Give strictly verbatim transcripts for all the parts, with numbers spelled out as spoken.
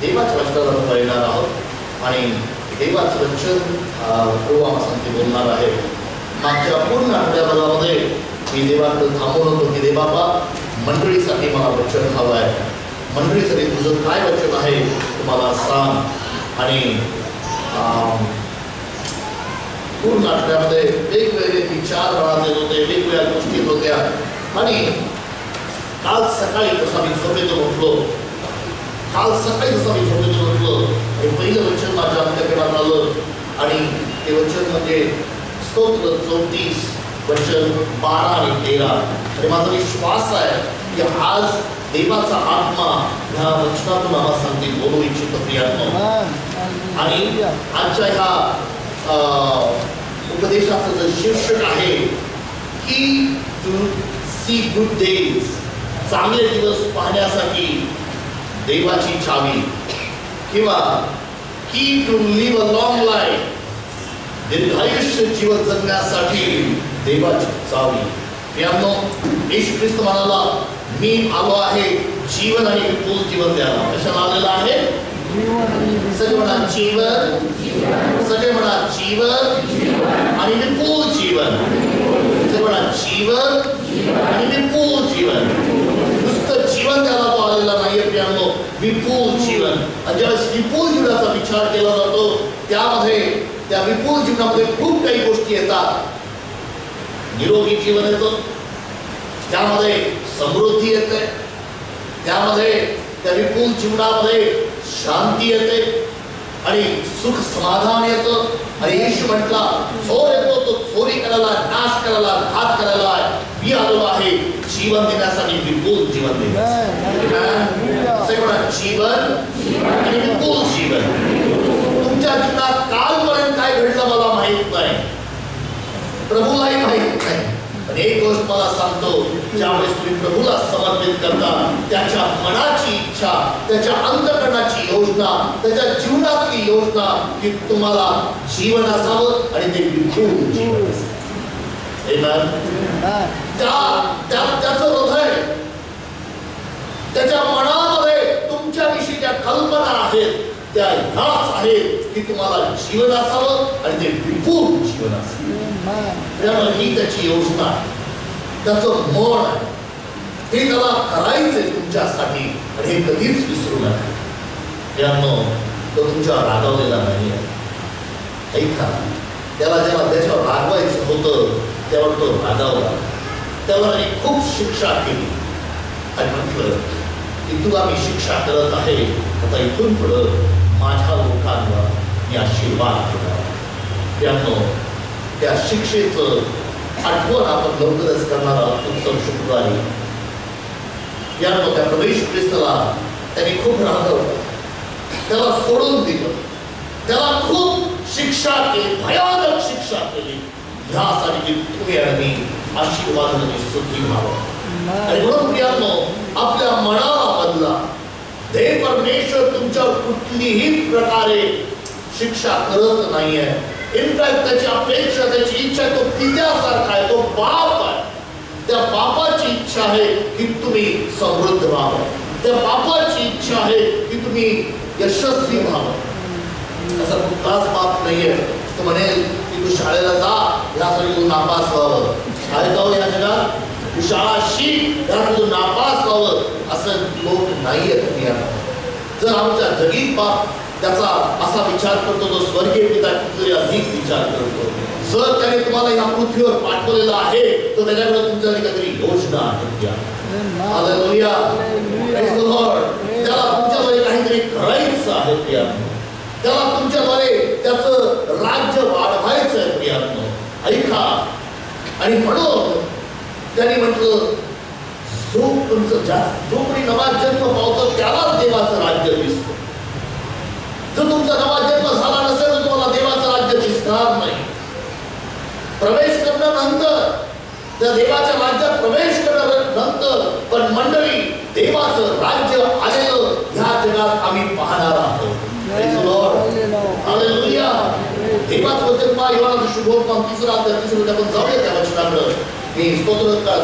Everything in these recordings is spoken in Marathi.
देवाच्या वचनाला पाळणार आहोत आणि देवाचं वचन प्रभू आम्हाला बोलणार आहे. मागच्या पूर्ण आठवड्याभरामध्ये मी देवाकडे थांबून होतो की देवाबा मंडळीसाठी मला वचन हवं आहे, मंडळीसाठी तुझं काय वचन आहे तुम्हाला सांग. आणि पूर्ण आठवड्यामध्ये वेगवेगळे विचार मनात येत होते, वेगवेगळ्या गोष्टी येत होत्या. आणि काल सकाळी जसा मी झोपेतून उठलो काल सकाळी जसा मी झोपेतून उठलो हे पहिलं वचन माझ्या अंतःकरणात आलं आणि ते वचन म्हणजे स्तोत्र चौतीस वचन बारा आणि तेरा. आणि माझा विश्वास आहे की आज देवाचा आत्मा ह्या वचनातून आम्हाला सांगते बोलू इच्छितो प्रियांनो. आणि आजच्या ह्या उपदेशाचं जे शीर्षक आहे की टू सी गुड डेज, चांगले दिवस पाहण्यासाठी देवाची चावी, किंवा key to live a long life, दीर्घायुष्य जीवन जगण्यासाठी देवाची चावी. प्रियांनो, येशू ख्रिस्त म्हणाला मी आलो आहे जीवन आणि विपुल जीवन द्यायला. कशाला आलेला आहे? सगळे म्हणा जीवन, सगळे म्हणा जीवन आणि विपुल जीवन. सगळे म्हणा जीवन आणि विपुल जीवन. नुसतं जीवन द्यायला तो आलेला नाहीये प्रियांनो, विपुल जीवन. आणि ज्यावेळेस विपुल जीवनाचा विचार केला जातो त्यामध्ये त्या विपुल जीवनामध्ये खूप काही गोष्टी येतात. निरोगी जीवन येतं, त्यामध्ये समृद्धी येते, त्यामध्ये त्या विपुल जीवनामध्ये शांती येते आणि सुख समाधान येतं. आणि येशू म्हटला चोर येतो तो चोरी करायला, नाश करायला, घात करायला, मी आलो आहे जीवन देण्यासाठी, विपुल जीवन देण्यासाठी. जीवन आणि विपुल जीवन. तुमच्या जीवनात कालपर्यंत काय घडलं मला माहित नाही, प्रभूलाही माहित नाही, पण एक गोष्ट मला सांगतो, ज्यावेळेस तुम्ही प्रभूला समर्पित करता त्याच्या मनाची इच्छा, त्याच्या अंतःकरणाची योजना, त्याच्या जीवनातली योजना की तुम्हाला जीवन असावं आणि ते विपुल जीवन असावं. त्याचं हृदय, त्याच्या मनामध्ये तुमच्याविषयी ज्या कल्पना आहेत त्या ह्याच आहेत की तुम्हाला जीवन असावं आणि ते विपुल जीवन असावं. त्यामुळे ही त्याची योजना, त्याचं मन आहे, हे त्याला करायचंय तुमच्यासाठी आणि हे कधीच विसरू नका. त्यामुळं तो तुमच्यावर रागावलेला नाही आहे. ऐका, त्याला जेव्हा त्याच्यावर रागवायचं होतं त्यावर तो रागावला, त्यावर मी खूप शिक्षा केली आणि म्हटलं की तुला मी शिक्षा करत आहे, आता इथून पुढं माझ्या लोकांवर मी आशीर्वाद केला. त्यामुळं त्या शिक्षेचं आठवण आपण लवकरच करणार आहोत उत्तम शुक्रवारी. यानं त्या प्रभू येशू ख्रिस्ताला त्यांनी खूप रागवलं, त्याला सोडून दिलं, त्याला खूप शिक्षा केली, भयानक शिक्षा केली, ह्यासाठी की तुम्ही आणि मी आशीर्वादाने सुखी व्हावं. आणि म्हणून प्रियांनो, आपल्या मनाला बदला. देव परमेश्वर तुमच्यावर कुठलीही प्रकारे शिक्षा करत नाहीये. इनफॅक्ट त्याची अपेक्षा, त्याची इच्छा, तो पित्यासारखा आहे, तो बाप आहे. त्या बापाची इच्छा आहे की तुम्ही समृद्ध व्हावं, त्या बापाची इच्छा आहे की तुम्ही यशस्वी व्हावं. असा कुठलाच बाप नाहीये तो म्हणेल की तू शाळेला जा यासाठी तू नापास व्हावं, शाळेत जाऊ या जगात तू शाळा शिक त्यासाठी तू नापास व्हावं, असं लोक नाहीये. जर आमच्या जगीत बाप त्याचा असा विचार करतो, तो स्वर्गीय पिता कितीतरी अधिक विचार करतो. जर त्याने तुम्हाला या पृथ्वीवर पाठवलेलं आहे तर त्याच्याकडे तुमच्यासाठी काहीतरी योजना आहे. Hallelujah, praise the Lord. त्याला तुमच्याद्वारे काहीतरी करायचं आहे प्रियांनो, त्याला तुमच्याद्वारे त्याचं राज्य वाढवायचं आहे प्रियांनो. ऐका, आणि म्हणून त्यांनी म्हटलं जो तुमचं जास्त जो कोणी नवा जन्म पावतो त्यालाच देवाचं राज्य दिसतं. जर तुमचा नवा जन्म झाला नसेल तर तुम्हाला देवाचं राज्य दिसणार नाही. प्रवेश करण्यानंतर त्या देवाच्या राज्यात प्रवेश करण्यानंतर पण मंडळी तेव्हाचं राज्य आलेलं ह्या जगात आम्ही पाहणार आहोत. हालेलुया. देवाचं वचन पहा, योहानचा शुभवर्तमान तिसरा अध्याय तिसरा आपण जाऊया त्या वचनाकडे. मी स्तोत्र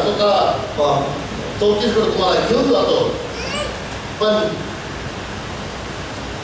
स्वतः चौतीस कडे तुम्हाला घेऊन जातो. पण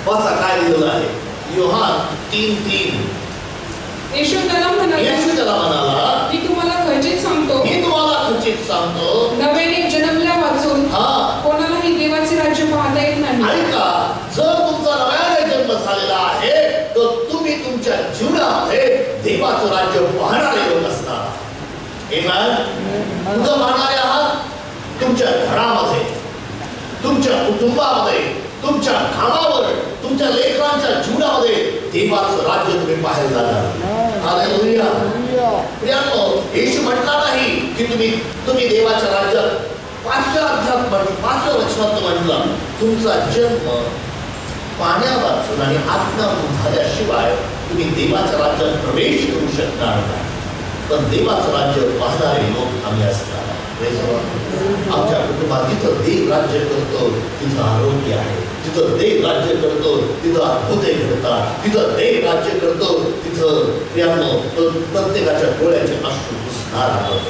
वाचा काय लिहिलेलं आहे. योहान तीन तीन. येशू त्याला म्हणाला, येशू त्याला म्हणाला, मी तुम्हाला खचित सांगतो, मी तुम्हाला खचित सांगतो, नव्याने जन्मल्या वाचून हा कोणालाही देवाचे राज्य पाहता येत नाही. ऐका, जर तुमचा नव्याने जन्म झालेला आहे तर तुम्ही तुमच्या जीवनामध्ये देवाचं राज्य पाहणारे लोक असणार. आमेन. कुठं पाहणारे आहात? तुमच्या घरामध्ये, तुमच्या कुटुंबामध्ये, तुमच्या कामावर, तुमच्या लेकरांच्या जीवनामध्ये देवाचं राज्य तुम्ही पाहायला जाणार. हालेलुया. प्रियांनो, येशू म्हटला नाही की तुम्ही तुम्ही देवाच्या राज्यात पाचव्या अध्यायात पाचव्या वचनात म्हटलं तुमचा जन्म पाण्यावाचून आणि आत्म्यातून झाल्याशिवाय तुम्ही देवाच्या राज्यात प्रवेश करू शकणार नाही. पण देवाचं राज्य पाहणारे लोक आम्ही असणार. आमच्या कुटुंबात जिथं देव राज्य करतो तिथं आरोग्य आहे, जिथं देव राज्य करतो तिथं अद्भुते घडतात, जिथं देव राज्य करतो तिथं प्रियांनो प्रत्येकाच्या डोळ्याचे अश्रू पुसणार आहोत.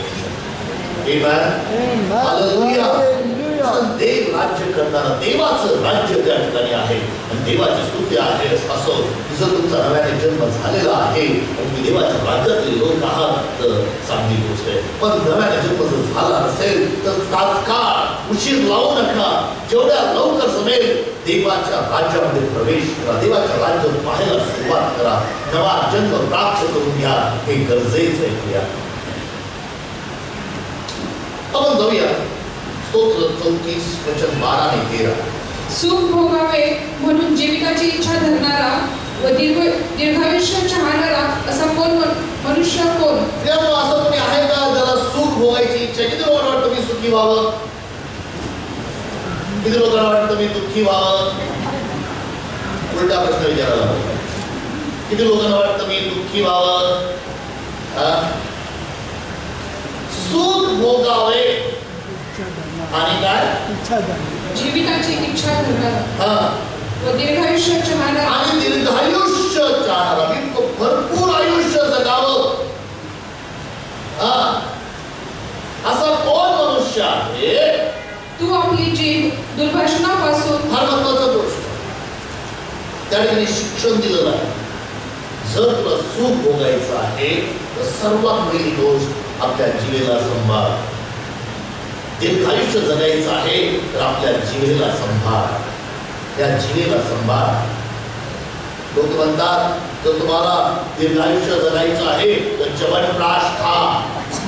देव राज्य करणारा देवाचं राज्य त्या ठिकाणी आहे आणि देवाची स्तुती आहे. असो जर तुमचा नव्याने जन्म झालेला आहे आणि तुम्ही देवाच्या राज्यातले लोक आहात तर चांगली गोष्ट आहे. पण नव्याने जन्म जर झाला नसेल तर तात्काळ उशीर लावू नका. जेवढ्या लवकर जमेल देवाच्या राज्यामध्ये प्रवेश करा, देवाच्या राज्य पाहायला सुरुवात करा, नवा जन्म प्राप्त करून घ्या. हे गरजेचं आहे. आपण जाऊया स्तोत्र चौतीस वचन बारा आणि तेरा. सुख भोगावे म्हणून जीविकाची इच्छा धरणारा व दीर्घ दीर्घायुष्य चाहणारा असा कोण मनुष्य कोण? त्यामुळे असं तुम्ही आहे का ज्याला सुख भोगायची इच्छा? किती लोकांना वाटतं मी सुखी व्हावं? किती लोकांना वाटतं मी दुःखी व्हावं? उलटा प्रश्न विचारायला. किती लोकांना वाटतं मी दुःखी व्हावं? सुख भोगावे आणि काय? जीविकाची इच्छा धरणारा व दीर्घायुष्य चाहणारा आणि दीर्घायुष्य चाहणारा. मी भरपूर आयुष्य जगावं असा कोण मनुष्य आहे? तू आपली जीभ दुर्भाषणापासून. फार महत्वाचा गोष्ट त्या ठिकाणी शिक्षण दिलेलं आहे. जर तुला सुख भोगायचं आहे तर सर्वात पहिली गोष्ट आपल्या जीवेला सांभाळ. दीर्घायुष्य जगायचं आहे तर आपल्या जीवेला सांभाळ, त्या जीवेला सांभाळ. लोक म्हणतात जर तुम्हाला दीर्घायुष्य जगायचं आहे तर च्यवनप्राश खा.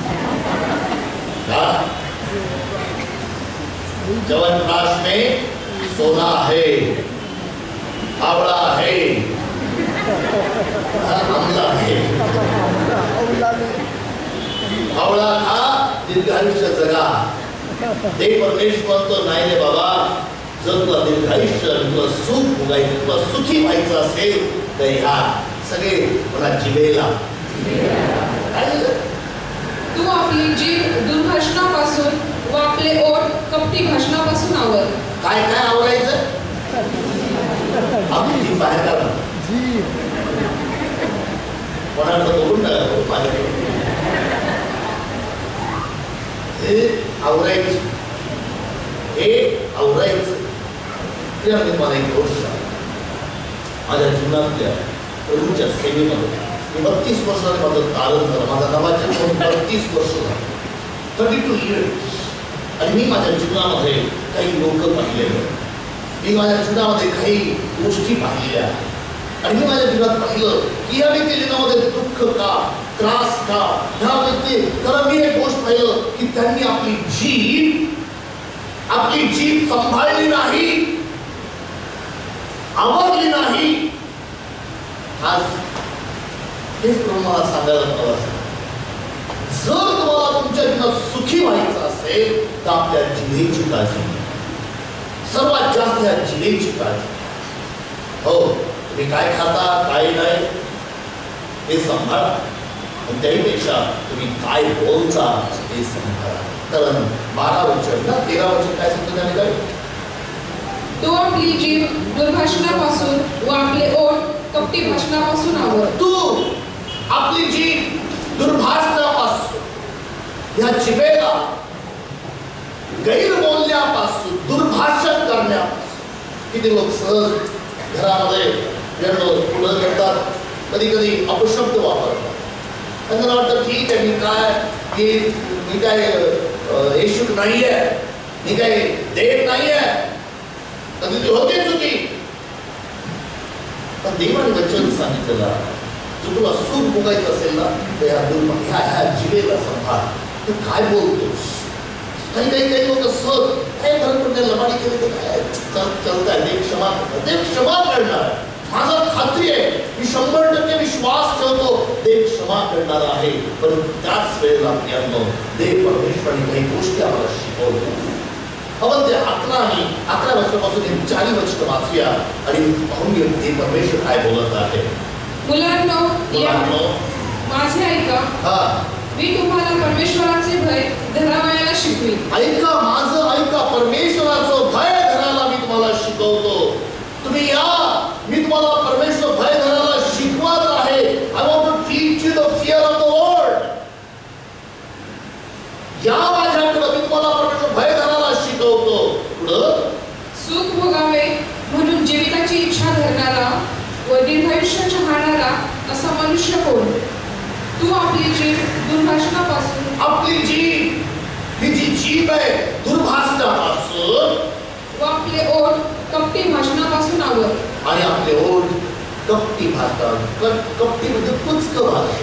च्यवनप्राश में सोना है, आवळा है, आमला है. आवळा खा, दीर्घायुष्य जगा. देव परमेश्वर म्हणतो नाही रे बाबा, जर तुला दीर्घायुष्य, तुला सुख भोगायचं, तुला सुखी व्हायचं असेल तर ह्या सगळे मला जिभेला. तू आपली जीभ दुर्भाषणापासून व आपले ओठ कपटी भाषणापासून आवर. काय काय आवरायचं? आपली जीभ बाहेर काढा. कोणाला बघून माझ्याकडे हे आवरायचं, हे आवरायचं. त्यामध्ये मला एक गोष्ट माझ्या जीवनातल्या प्रभूच्या सेवेमध्ये मी बत्तीस वर्षाने माझं तारण झालं. माझा नवाच्या बत्तीस वर्ष झालं, थर्टी टू इयर्स. आणि मी माझ्या जीवनामध्ये काही लोक पाहिले, मी माझ्या जीवनामध्ये काही गोष्टी पाहिलेल्या आणि मी माझ्या जीवनात पाहिलं की या व्यक्ती जीवनामध्ये दुःख का, त्रास का, ह्या व्यक्ती तर मी एक गोष्ट पाहिलं की त्यांनी आपली जीभ आपली जीभ सांभाळली नाही, आवडली नाही. आज हेच तुम्हाला सांगायला हवं असं, जर तुम्हाला तुमच्या जीवनात सुखी व्हायचं असेल तर आपल्या जिभेची काळजी, सर्वात जास्त या जिभेची काळजी. हो, तुम्ही काय खाता काय नाही हे सांभाळा, पण त्याहीपेक्षा तुम्ही काय बोलता हे सांभाळा. कारण बारा वचन ना तेरा वचन काय सांगतो त्याने काय? तू आपली जीभ दुर्भाषणापासून व आपले ओठ कपटी भाषणापासून आवर. तू आपली जीभ दुर्भाषणापासून, ह्या जिभेला गैर बोलण्यापासून, दुर्भाषण करण्यापासून. किती लोक सहज घरामध्ये पुढं करतात, कधी कधी अपशब्द वापरतात. त्यांना वाटतं ठीक आहे, मी काय की मी काय येशूक नाही आहे, मी काय देव नाही आहे. कधी ती होते चुकी, पण देवाने वचन सांगितलेलं जर तुला सूर भोगायचं असेल ना तर या दुर्मग ह्या ह्या जिवेला संभाळ. तू काय बोलतोस? काही काही काही लोक सहज काय फरक पडते, लबाडी केली तर काय चालतंय, देव क्षमा करणार, देव क्षमा करणार. माझा खात्री आहे, मी शंभर टक्के विश्वास ठेवतो देव क्षमा करणार आहे. पण त्याच वेळेला आपल्याला देव परमेश्वराने काही गोष्टी आम्हाला शिकवल्या. आपण ते अकरा आणि अकरा वर्षापासून चारी वर्ष वाचूया आणि पाहून घेऊ ते परमेश्वर काय बोलत आहे. मुलांनो, माझे ऐका, हा मी तुम्हाला परमेश्वराचे भय धरावायला शिकवी. ऐका, माझं ऐका, परमेश्वराचं भय धरायला मी तुम्हाला शिकवतो. तुम्ही या, मी तुम्हाला परमेश्वर भय धरायला शिकवत आहे. I want to teach you the fear of the Lord. या माझ्याकडे, मी तुम्हाला परमेश्वर भय धरायला शिकवतो. पुढं सुख भोगावे म्हणून जीविताची इच्छा धरणारा व दीर्घायुष्य चाहणारा असा मनुष्य कोण? तू आपली जीभ दुर्भाषणापासून, आपली जीभ ही जी जीभ आहे दुर्भाषणापासून व आपले ओठ कपटी भाषणापासून आवर. आणि आपले ओठ कपटी भाषा, कपटी म्हणजे कुचक भाषा.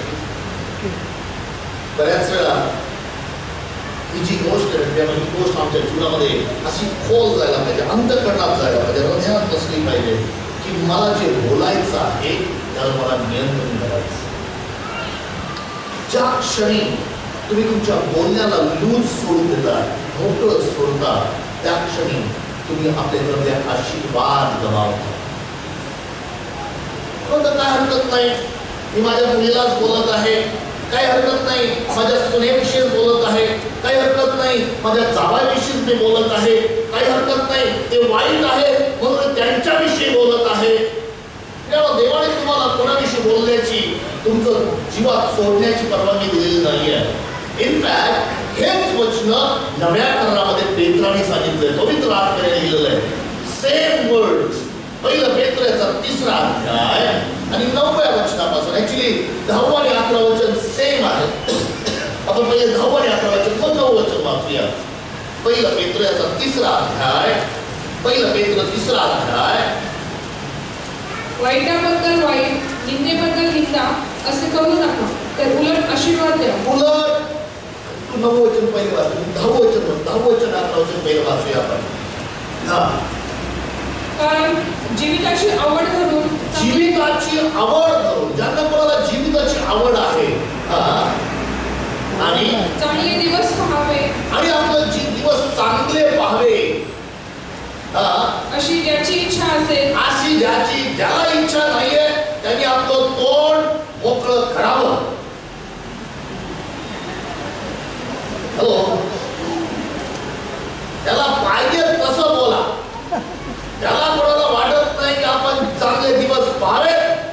बऱ्याच वेळा ही जी गोष्ट आहे ही गोष्ट आमच्या जीवनामध्ये अशी खोल जायला पाहिजे, अंतःकरणात जायला पाहिजे, हृदयात बसली पाहिजे की मला जे बोलायचं आहे त्याला मला नियंत्रण करायचं. ज्या क्षणी तुम्ही तुमच्या बोलण्याला लूज सोडून देता, मोकळं सोडता, त्या क्षणी तुम्ही आपल्या हृदयात आशीर्वाद गमावता. काय हरकत नाही, मी माझ्या मुलीलाच बोलत आहे, काही हरकत नाही माझ्या सुनेविषयी बोलत आहे, काही हरकत नाही माझ्या जावाविषयी मी बोलत आहे, काही हरकत नाही ते वाईट आहे म्हणून त्यांच्याविषयी बोलत आहे. तेव्हा देवाने तुम्हाला कोणाविषयी बोलण्याची, तुमचं जीवात सोडण्याची परवानगी दिलेली नाही आहे. इनफॅक्ट हेच वचन नव्या करारामध्ये पेत्राने सांगितलंय, पवित्र आत्म्याने लिहिलेलं आहे. सेम वर्ड्स, पहिलं पेत्राचा तिसरा अध्याय आणि नवव्या वचनापासून, ऍक्च्युली दहावं आणि अकरा वचन सेम आहे. आपण पहिले दहावं आणि अकरा वचन मग नऊ वचन वाचूया. पहिलं पेत्राचा तिसरा अध्याय, पहिलं पेत्र तिसरा अध्याय. वाईटाबद्दल वाईट, निंदेबद्दल निंदा असे करू नका, तर उलट आशीर्वाद द्या. उलट तू नवं वचन पहिले वाचतो, दहावं वचन दहावं वचन अकरा वचन पहिलं वाचूया आपण. हा, कारण जीविताची आवड धरून, जीविताची आवड धरून, ज्यांना कोणाला जीविताची आवड आहे आणि चांगले दिवस पाहावे आणि आपलं जी दिवस चांगले पाहावे अशी ज्याची इच्छा असेल, अशी ज्याची ज्याला इच्छा नाहीये त्यांनी आपलं तोंड मोकळं करावं. हॅलो, त्याला पाहिजे तसं बोला. त्याला कोणाला वाटत नाही की आपण चांगले दिवस पाहावे,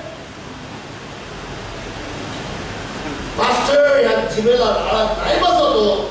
मास्टर या जिभेला टाळा काय बसवतो.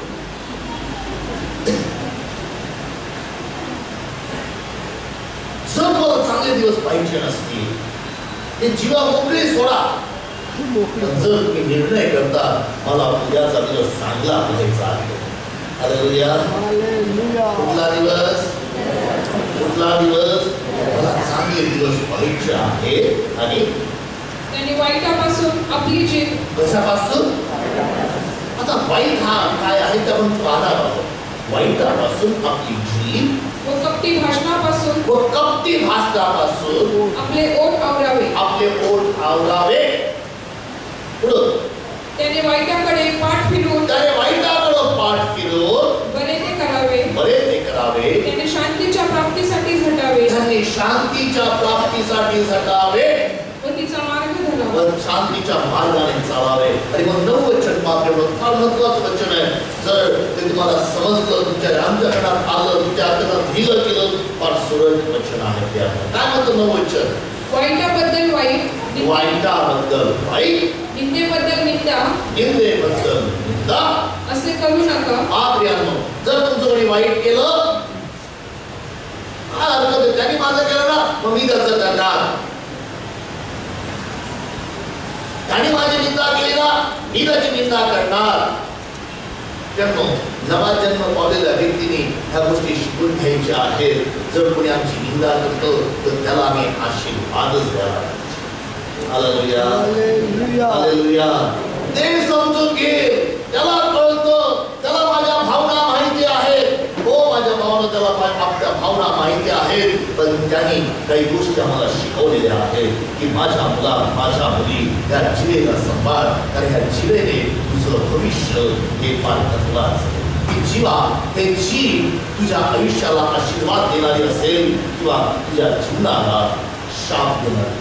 जर मला चांगले दिवस पाहिजे नसतील, ते जीवा मोकळी सोडा. जर तुम्ही निर्णय करता मला उद्याचा दिवस चांगला पाहायचा आहे, हालेलुया, कुठला दिवस, कुठला दिवस, मला चांगले दिवस पाहायचे आहे. आणि त्यांनी वाईटापासून आपली जीभ, कशापासून? आता वाईट हा काय आहे ते आपण पाहणार आहोत. वाईटापासून आपली जीभ व कपटी भाषणापासून, व कपटी भाषणापासून आपले ओठ आवरावे, आपले ओठ आवरावे. पुढं त्याने वाईटाकडे पाठ फिरवून, त्याने वाईटाकडे पाठ फिरवून बरे ते करावे, बरे ते करावे. त्याने शांतीच्या प्राप्तीसाठी झटावे, त्याने शांतीच्या प्राप्तीसाठी झटावे व तिचा मार्ग धरावा, व शांतीच्या मार्गाने चालावे. आणि मग नऊ वचन मात्र फार महत्वाचं वचन आहे. जर ते तुम्हाला समजलं, तुमच्या अंतःकरणात आलं, तुमच्या अंतःकरणात ढिलं केलं, फार सुरळ वचन आहे. ते काय म्हणतं नऊ वचन? वाईटाबद्दल वाईट, वाईटाबद्दल वाईट, निंदेबद्दल निंदा, निंदेबद्दल निंदा असे करू नका. हा प्रियांनो, जर तुमचं कोणी वाईट केलं, हरकत आहे, त्यांनी माझं केलं ना मग मी त्याचं करणार. त्यांनी माझी निंदा केली ना मी त्याची निंदा करणार. त्यामुळे नवा जन्म पावलेल्या व्यक्तीने ह्या गोष्टी शिकून घ्यायच्या आहेत. जर कोणी आमची निंदा करतो तर त्याला आम्ही आशीर्वादच द्यावा. Hallelujah, hallelujah. ते समजून घे, त्याला कळतं, त्याला माझ्या भावना माहिती आहेत. हो, माझ्या भावना त्याला आपल्या भावना माहिती आहेत, पण त्यांनी काही गोष्टी आम्हाला शिकवलेल्या आहेत की माझ्या मुला माझ्या मुली या जिवेला सांभाळ, कारण ह्या जिवेने तुझं भविष्य हे फार महत्वाचं. की जीवा हे जीव तुझ्या आयुष्याला आशीर्वाद देणारी असेल किंवा तुझ्या जीवनाला शाप देणारी.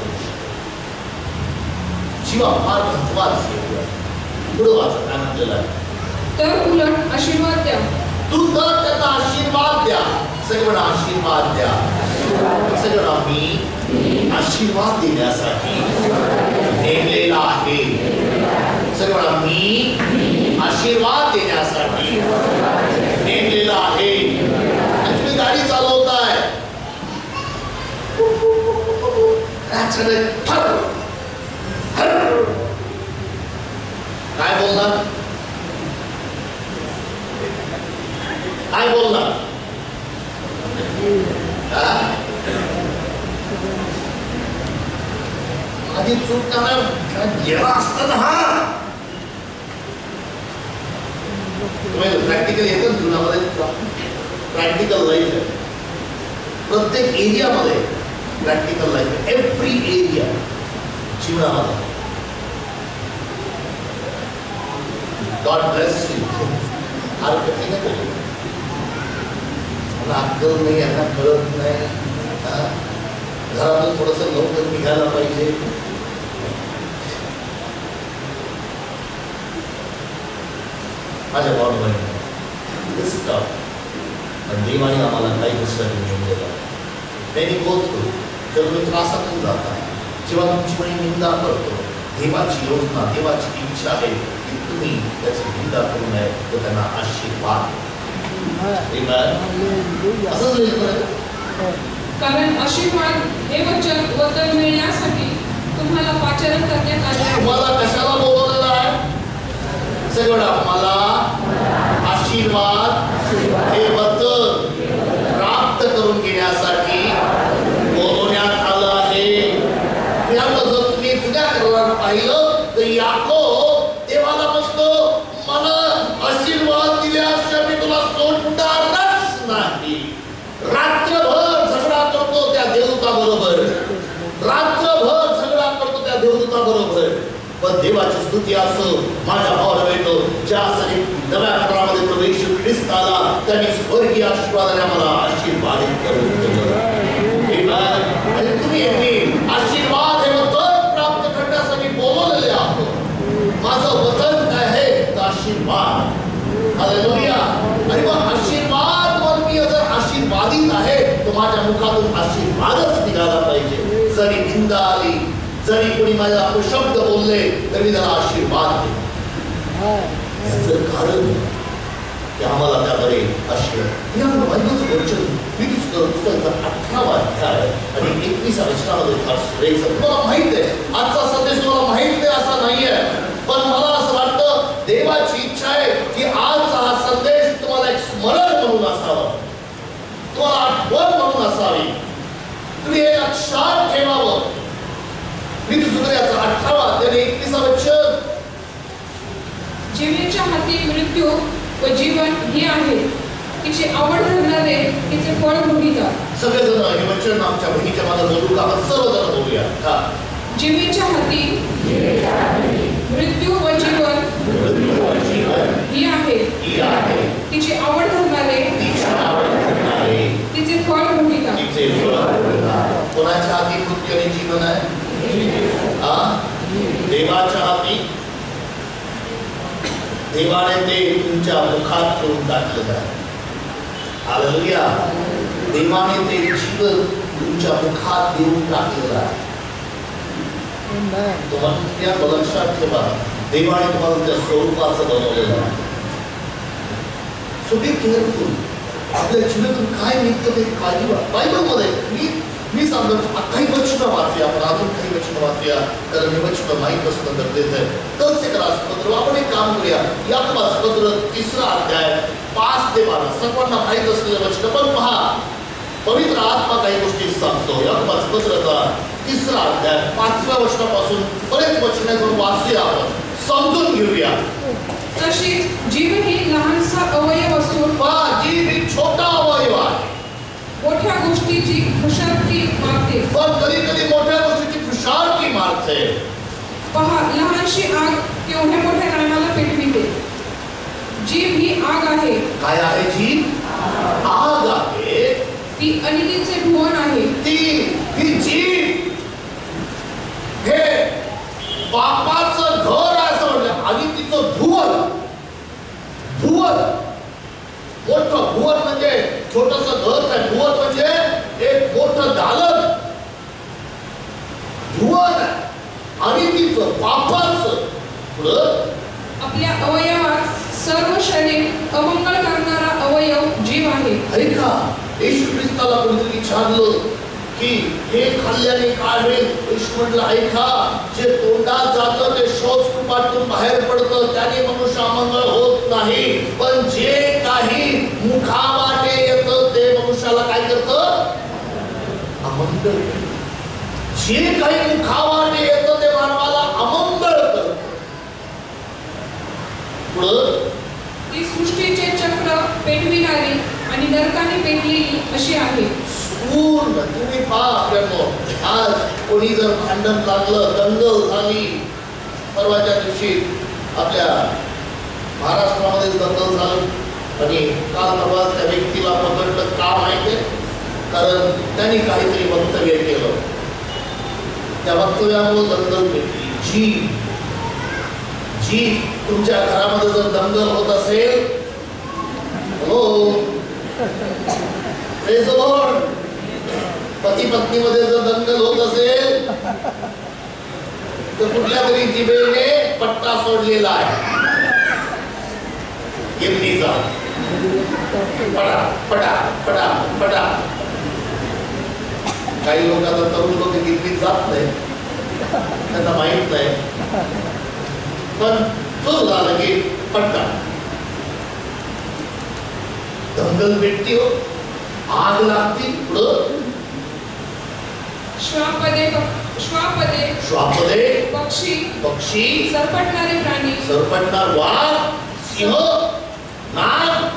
जीवा फार महत्वाचं आहे. पुढे वाचा काय म्हटलेलं आहे, तर उलट आशीर्वाद द्या. तू तर त्यांना आशीर्वाद द्या. सगळ्यांना आशीर्वाद द्या. सगळ्यांना मी आशीर्वाद देण्यासाठी नेमलेला आहे. सगळ्यांना मी आशीर्वाद देण्यासाठी नेमलेला आहे. आणि तुम्ही गाडी चालवताय, काय बोलणार, काय बोलणार, आधी चूक करणार गेला असताना. हा तुम्ही प्रॅक्टिकल येतं जीवनामध्ये, प्रॅक्टिकल लाईफ आहे. प्रत्येक एरियामध्ये प्रॅक्टिकल लाईफ आहे. एव्हरी एरिया जीवनामध्ये. God bless you. फार कठीण आहे. मला अक्कल नाही, यांना कळत नाही. घरातून थोडस लवकर निघायला पाहिजे. माझ्या भावना पण देवाने आम्हाला काही गोष्टी मिळून दिला. त्यांनी बोलतो जर तुम्ही त्रासातून जाता, जेव्हा तुमची कोणी निंदा करतो, देवाची योजना देवाची इच्छा आहे की तुम्ही त्याची निंदा करू नये, तर त्यांना आशीर्वाद. असंच होईल. कारण आशीर्वाद हे वचन वचन मिळण्यासाठी तुम्हाला पाचारण करण्यात आले. तुम्हाला कशाला बोलवलेलं आहे? सगळं मला आशीर्वाद हे वचन प्राप्त करून घेण्यासाठी बोलवण्यात आलं आहे. जर तुम्ही जुन्या करारात पाहिलं तर याकोब देवाला म्हणतो, मला आशीर्वाद दिल्याशिवाय मी तुला सोडणारच नाही. रात्रभर झगडा करतो त्या देवदूता बरोबर, रात्रभर झगडा करतो त्या देवदूता बरोबर. पण देवाची स्तुती असो. माझ्या भावाला भेटो, ज्या सरी नव्या करारामध्ये प्रवेश ख्रिस्त आला त्यांनी स्वर्गीय आशीर्वादाने आम्हाला आशीर्वादित करून दिलं. आणि तुम्ही आशीर्वाद हे वचन प्राप्त करण्यासाठी बोलवलेले आहोत. माझं वचन काय आहे तर आशीर्वाद. हालेलुया. आणि मग आशीर्वाद वर मी जर आशीर्वादित आहे तर माझ्या मुखातून आशीर्वादच निघाला पाहिजे. जरी निंदा आली, जरी कोणी माझ्या अपशब्द बोलले तरी त्याला आशीर्वाद दे. याचं कारण की आम्हाला त्याकडे आशीर्वाद. अठरावा अध्याय आणि एकवीस वचनामध्ये तुम्हाला माहित आहे. आजचा संदेश तुम्हाला माहित नाही असा नाहीये, पण मला असं वाटतं देवाची इच्छा आहे की आजचा हा संदेश तुम्हाला एक स्मरण म्हणून असावा, तुम्हाला आठवण म्हणून असावी. तुम्ही हे लक्षात ठेवावं. मी तुझं याचा अठरावा अध्याय एकवीस वचन, जीवेच्या हाती मृत्यू व जीवन हे आहे, तिचे आवड धरणारे तिचे फळ भोगीतात. सगळेजण हे वचन आमच्या बहिणीच्या मला जरूर का सर्वजण बोलूया. हा, जीवेच्या हाती मृत्यू व जीवन ही आहे, तिचे आवड धरणारे तिचे फळ भोगीतात. कोणाच्या हाती मृत्यू आणि जीवन आहे? देवाच्या हाती. देवाने ते तुमच्या मुखात ठेवून टाकलेलं आहे. हालेलुया. देवाने ते जीवन तुमच्या मुखात देऊन टाकलेलं आहे. तुम्हाला लक्षात ठेवा, देवाने तुम्हाला त्या स्वरूपाचं बनवलेलं आहे. So be careful. आपल्या जीवनातून काय निघतं ते काळजी बायबलमध्ये मी मी सांगतो काही वचनं वाचूया, आपण अजून काही वचनं वाचूया, कारण हे वचनं माहीत असणं गरजेचं आहे. तर ते पत्र आपण एक काम करूया, या पत्र तिसरा अध्याय पाच ते बारा सर्वांना माहीत असलेलं वचन, पण पहा पवित्र आत्मा काही गोष्टी सांगतो. या पत्राचा तिसरा अध्याय पाचव्या वचनापासून बरेच वचने करून वाचूया, आपण समजून घेऊया. तशीच जीव ही लहानसा अवयव असून पहा जीव ही छोटा अवयव आहे, मोठ्या गोष्टीची खुशालकी मारते, पण कधी कधी मोठ्या गोष्टीची खुशालकी मारते. पहा लहानशी आग केवढ्या मोठ्या रानाला पेटविते. जीव ही आग आहे. काय आहे जीव? आग आहे. ती अनितीचे भुवन आहे. ती ही जीव हे बापाचं घर आहे असं म्हटलं, अनितीचं भुवन. भुवन मोठं भुवन म्हणजे छोटंसं घर नाही, भुवन म्हणजे एक मोठं दालन. भुवन अनितीचं पापाचं. पुढं आपल्या अवयवात सर्व शरीर अमंगळ करणारा अवयव जीव आहे. ऐका येशू ख्रिस्ताला कोणीतरी विचारलं की हे खाल्ल्याने काय होईल? येशू म्हटलं ऐका, जे तोंडात जातं ते शौच कुपातून बाहेर पडतं, त्याने मनुष्य अमंगळ होत नाही, पण जे काही मुखावाटे येतं ते मनुष्याला काय करतं? अमंगळ. जे काही मुखावाटे येतं ते मानवाला अमंगळ करतं. पुढं ती सृष्टीचे चक्र पेटविणारी आणि नरकाने पेटलेली अशी आहे. पूर्ण तुम्ही पहा आपल्याला आज कोणी जर भांडण लागलं, दंगल झाली, परवाच्या दिवशी आपल्या महाराष्ट्रामध्ये दंगल झाली आणि काल परवाच त्या व्यक्तीला पकडलं. का माहिती? कारण त्यांनी काहीतरी वक्तव्य केलं, त्या वक्तव्यामुळे दंगल भेटली. जी जी तुमच्या घरामध्ये जर दंगल होत असेल, हो प्रेज द लॉर्ड, पती पत्नीमध्ये जर दंगल होत असेल तर कुठल्या तरी जिभेने पट्टा सोडलेला आहे, गिरणीचा. पडा पडा पडा पडा. काही लोक आता तरुण लोक गिरणीत जात नाही, त्यांना माहित नाही, पण तो झालं की पट्टा. दंगल भेटती हो, आग लागती. पुढं श्वापदे श्वापदे श्वापदे पक्षी पक्षी सरपटणारे प्राणी, सरपटणार वाघ, सिंह, नाग,